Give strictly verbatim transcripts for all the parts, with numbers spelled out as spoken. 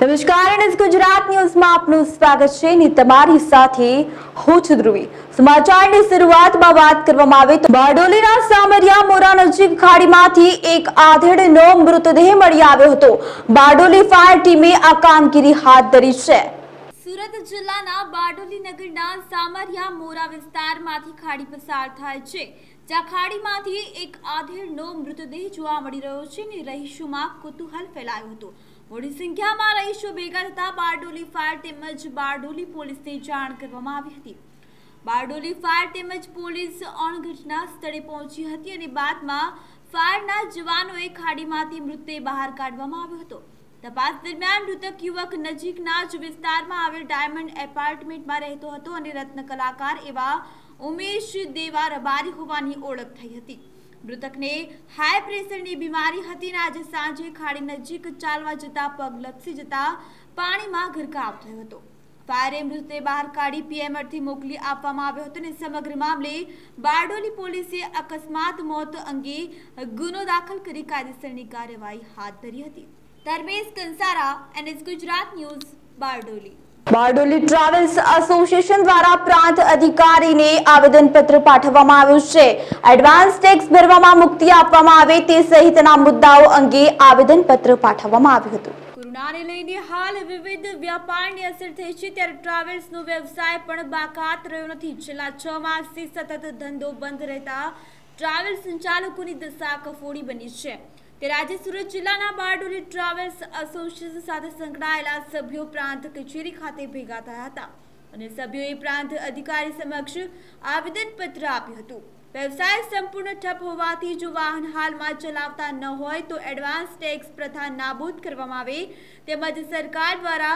નમસ્કાર એનએસ ગુજરાત ન્યૂઝમાં આપનું સ્વાગત છે ને તમારી સાથે હું છું ધ્રુવી। સમાચારની શરૂઆતમાં વાત કરવામાં આવે તો બારડોલીના સામરિયા મોરા નજીક ખાડીમાંથી એક આધેડનો મૃતદેહ મળી આવ્યો હતો। બારડોલી ફાયર ટીમે આ કામગીરી હાથ ધરી છે। સુરત જિલ્લાના બારડોલી નગરના સામરિયા મોરા વિસ્તારમાંથી ખાડી પસાર થાય છે, જ્યાં ખાડીમાંથી એક આધેડનો મૃતદેહ જોવા મળી રહ્યો છે ને રહીશોમાં કુતૂહલ ફેલાયું હતું। મોટી સંખ્યામાં રહીશો ભેગા થતા બારડોલી ફાયર તેમજ બારડોલી પોલીસને જાણ કરવામાં આવી હતી। બારડોલી ફાયર તેમજ પોલીસ ઓન ઘટના સ્થળે પહોંચી હતી અને બાદમાં ફાયરના જવાનોએ ખાડીમાંથી મૃતદેહ બહાર કાઢવામાં આવ્યો હતો। તપાસ દરમિયાન મૃતક યુવક નજીકના જ વિસ્તારમાં આવેલ ડાયમંડ એપાર્ટમેન્ટમાં રહેતો હતો અને રત્ન કલાકાર એવા ઉમેશ દેવા રબારી હોવાની ઓળખ થઈ હતી। મૃતકને હાઈ પ્રેશરની બીમારી હતી અને આજે સાંજે ખાડી નજીક ચાલવા જતા પગ લપસી જતા પાણીમાં ગરકાવ થયો હતો। ફાયરે મૃતદેહ બહાર કાઢી પીએમ અર્થે મોકલી આપવામાં આવ્યો હતો અને સમગ્ર મામલે બારડોલી પોલીસે અકસ્માત મોત અંગે ગુનો દાખલ કરી કાયદેસરની કાર્યવાહી હાથ ધરી હતી। Dharmesh Kansara, NS Gujarat news, Bardoli. Bardoli travels association દ્વારા પ્રાંત અધિકારીને આવેદનપત્ર પાઠવવામાં આવ્યું છે। એડવાન્સ ટેક્સ ભરવામાં મુક્તિ આપવામાં આવે તે સહિતના મુદ્દાઓ અંગે આવેદનપત્ર પાઠવવામાં આવ્યું હતું। કોરોનાને લઈને હાલ વિવિધ વ્યાપારની અસર થઈ છે, ત્યારે ટ્રાવેલ્સનો વ્યવસાય પણ બાકાત રહ્યો નથી। છેલ્લા છ માસથી સતત ધંધો બંધ રહેતા ટ્રાવેલ સંચાલકોની દશા કફોડી બની છે। ત્યારે આજે સુરત જિલ્લાના બારડોલી ટ્રાવેલ્સ એસોસિએશન સાથે સંકળાયેલા સભ્યો પ્રાંત કચેરી ખાતે ભેગા થયા હતા અને સભ્યોએ પ્રાંત અધિકારી સમક્ષ આવેદનપત્ર આપ્યું હતું। વ્યવસાય સંપૂર્ણ ઠપ હોવાથી જો વાહન હાલમાં ચલાવતા ન હોય તો એડવાન્સ ટેક્સ પ્રથા નાબૂદ કરવામાં આવે તેમજ સરકાર દ્વારા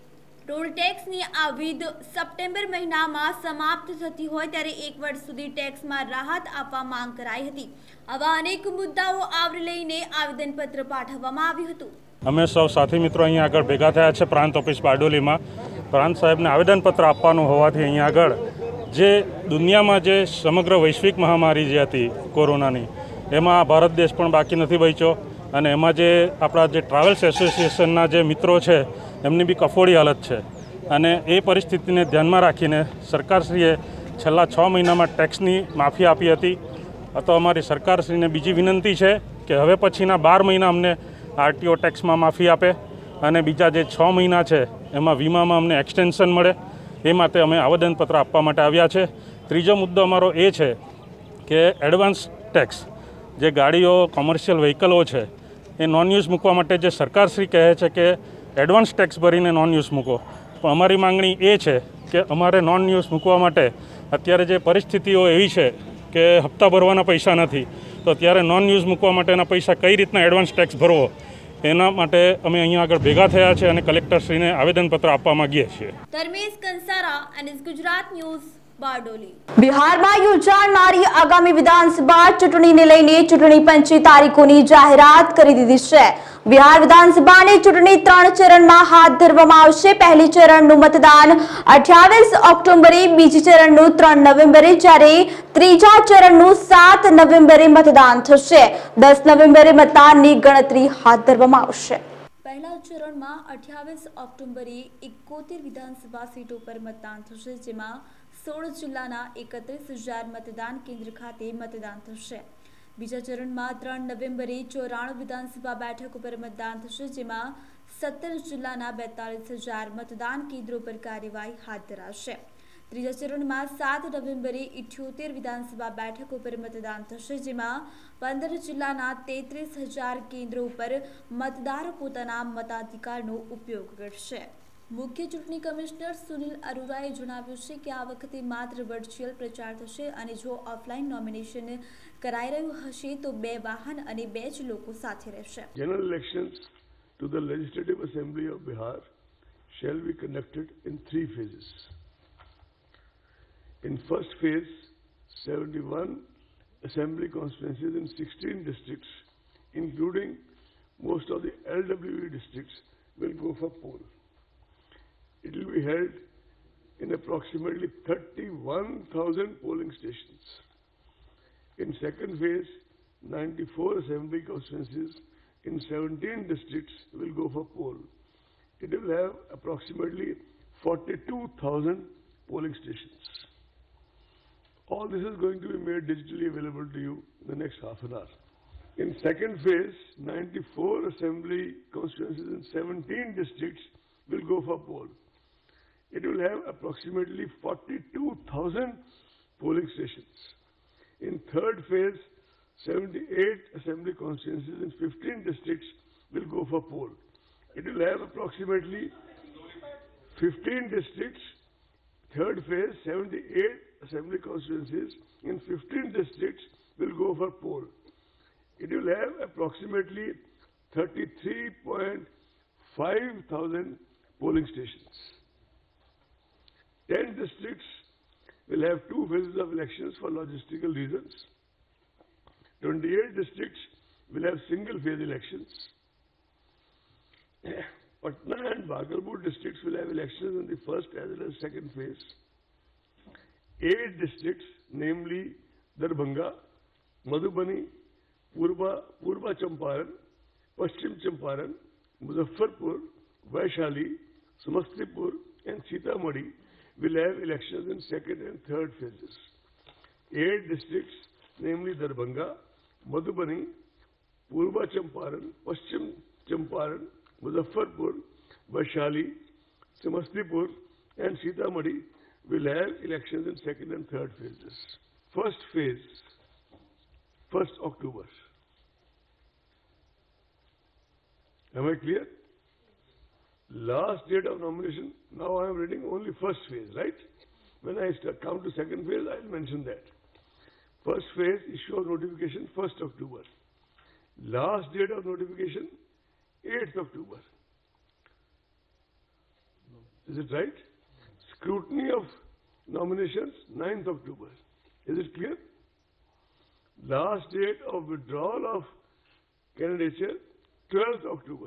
ટોલ ટેક્સની અવધિ સપ્ટેમ્બર મહિનામાં સમાપ્ત થતી હોય ત્યારે એક વર્ષ સુધી ટેક્સમાં રાહત આપવા માંગ કરાઈ હતી। આવા અનેક મુદ્દાઓ આવરી લઈને આવેદનપત્ર પાઠવવામાં આવ્યું હતું। અમે સૌ સાથી મિત્રો અહીંયા આગળ ભેગા થયા છે પ્રાંત ઓફિસ બારડોલીમાં। પ્રાંત સાહેબને આવેદનપત્ર આપવાનું હોવાથી અહીંયા આગળ જે દુનિયામાં જે સમગ્ર વૈશ્વિક મહામારી જે હતી કોરોનાની, એમાં ભારત દેશ પણ બાકી નથી બચ્યો અને એમાં જે આપણા જે ટ્રાવેલ્સ એસોસિએશનના જે મિત્રો છે એમની બી કફોડી હાલત છે અને એ પરિસ્થિતિને ધ્યાનમાં રાખીને સરકારશ્રીએ છેલ્લા છ મહિનામાં ટેક્સની માફી આપી હતી। તો અમારી સરકારશ્રીને બીજી વિનંતી છે કે હવે પછીના બાર મહિના અમને આરટીઓ ટેક્સમાં માફી આપે અને બીજા જે છ મહિના છે એમાં વીમામાં અમને એક્સટેન્શન મળે, એ માટે અમે આવેદનપત્ર આપવા માટે આવ્યા છે। ત્રીજો મુદ્દો અમારો એ છે કે એડવાન્સ ટેક્સ જે ગાડીઓ કોમર્શિયલ વ્હીકલો છે એ નોન યુઝ મૂકવા માટે જે સરકારશ્રી કહે છે કે એડવાન્સ ટેક્સ ભરીને નોન યુઝ મૂકો, પણ અમારી માંગણી એ છે કે અમારે નોન યુઝ મૂકવા માટે અત્યારે જે પરિસ્થિતિઓ એવી છે કે હપ્તા ભરવાના પૈસા નથી, તો ત્યારે નોન યુઝ મૂકવા માટેના પૈસા કઈ રીતના એડવાન્સ ટેક્સ ભરવો એના માટે અમે અહીંયા આગળ ભેગા થયા છે અને કલેક્ટરશ્રીને આવેદનપત્ર આપવા માંગીએ છીએ। Dharmesh Kansara, NS Gujarat news, Bardoli. બિહારમાં યોજાનારી આગામી વિધાનસભા ચૂંટણીને લઈને ચૂંટણી પંચે તારીખોની જાહેરાત કરી દીધી છે। બિહાર વિધાનસભાની ચૂંટણી ત્રણ ચરણમાં હાથ ધરવામાં આવશે। પહેલી ચરણનું મતદાન અઠ્યાવીસ ઓક્ટોબરે, બીજી ચરણનું ત્રણ નવેમ્બરે જ્યારે ત્રીજા ચરણનું સાત નવેમ્બરે મતદાન થશે। દસ નવેમ્બરે મતદાનની ગણતરી હાથ ધરવામાં આવશે। પહેલા ચરણમાં અઠ્યાવીસ ઓક્ટોબરે એકોતેર વિધાનસભા સીટો પર મતદાન થશે, જેમાં સોળ જિલ્લાના એકત્રીસ હજાર મતદાન કેન્દ્ર ખાતે મતદાન થશે। બીજા ચરણમાં ત્રણ નવેમ્બરે ચોરાણું વિધાનસભા બેઠકો પર મતદાન થશે, જેમાં સત્તર જિલ્લાના બેતાલીસ હજાર મતદાન કેન્દ્રો પર કાર્યવાહી હાથ ધરાશે। ત્રીજા ચરણમાં સાત નવેમ્બરે ઇઠ્યોતેર વિધાનસભા બેઠકો પર મતદાન થશે, જેમાં પંદર જિલ્લાના તેત્રીસ હજાર કેન્દ્રો પર મતદારો પોતાના મતાધિકારનો ઉપયોગ કરશે। મુખ્ય ચૂંટણી કમિશનર સુનિલ અરોરાએ જણાવ્યું છે કે આ વખતે માત્ર વર્ચ્યુઅલ પ્રચાર થશે અને જો ઓફલાઈન નોમિનેશન કરાઈ રહ્યું હશે તો બે વાહન અને બે જ લોકો સાથે રહેશે। General elections to the Legislative Assembly of Bihar shall be conducted in three phases. In first phase, seventy-one assembly constituencies in sixteen districts, including most of the L W E districts, will go for poll. It will be held in approximately thirty-one thousand polling stations. In second phase, ninety-four assembly constituencies in seventeen districts will go for poll. it will have approximately forty-two thousand polling stations. All this is going to be made digitally available to you in the next half an hour. In second phase, ninety-four assembly constituencies in seventeen districts will go for poll. It will have approximately forty-two thousand polling stations. In third phase, seventy-eight assembly constituencies in fifteen districts will go for poll. It will have approximately fifteen districts. Third phase, seventy-eight assembly constituencies in fifteen districts will go for poll. It will have approximately thirty-three point five thousand polling stations. ten districts will have two phases of elections for logistical reasons. twenty-eight districts will have single phase elections. Patna and Bhagalpur districts will have elections in the first as well as second phase. Eight districts, namely Darbhanga, Madhubani, Purba, Purba Champaran, Paschim Champaran, Muzaffarpur, Vaishali, Samastipur and Sitamarhi will have elections in second and third phases. Eight districts, namely Darbhanga, Madhubani, Purba Champaran, Paschim Champaran, Muzaffarpur, Vaishali, Samastipur and Sitamarhi will have elections in second and third phases. First phase, first October. Am I clear? Last date of nomination, now I am reading only first phase, right? When I come to second phase, I will mention that. First phase, issue of notification, first October. Last date of notification, eighth October. Is it right? Scrutiny of nominations, ninth October. Is it clear? Last date of withdrawal of candidature, twelfth October.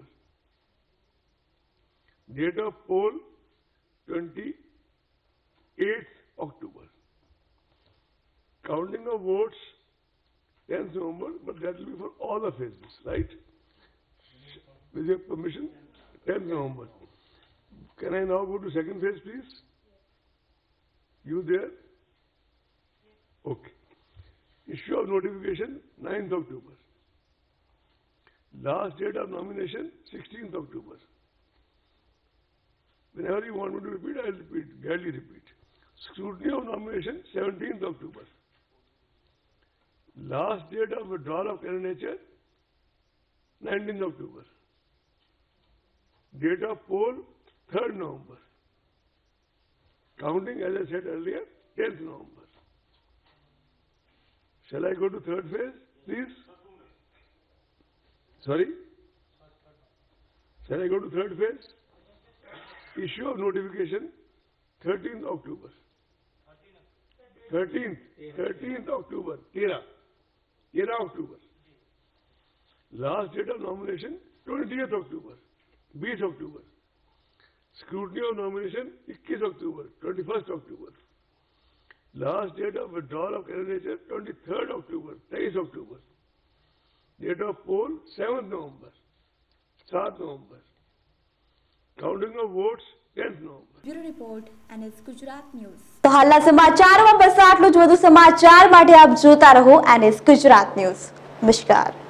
Date of poll, twenty-eighth October. Counting of votes, tenth November, but that will be for all the phases, right? With your permission, tenth November. Can I now go to second phase, please? You there? Okay. Issue of notification, ninth October. Last date of nomination, sixteenth October. Whenever you want me to repeat, I will repeat, gladly repeat. Scrutiny of nomination, seventeenth October. Last date of withdrawal of candidature, nineteenth October. Date of poll, third November. Counting, as I said earlier, tenth November. Shall I go to third phase, please? Sorry? Shall I go to third phase? Issue of notification, thirteenth October. thirteenth, thirteenth October, Tera. Tera October. Last date of nomination, twentieth October, बीस October. Scrutiny of nomination, इक्कीस October, twenty-first October. Last date of withdrawal of candidature, twenty-third October, तेईस October. Date of poll, seventh November, सात November. Counting of votes, tenth November. Bureau report NS Gujarat news. તો હાલના સમાચારોમાં બસ આટલું જ. વધુ સમાચાર માટે આપ જોતા રહો એનએસ ગુજરાત ન્યૂઝ. નમસ્કાર.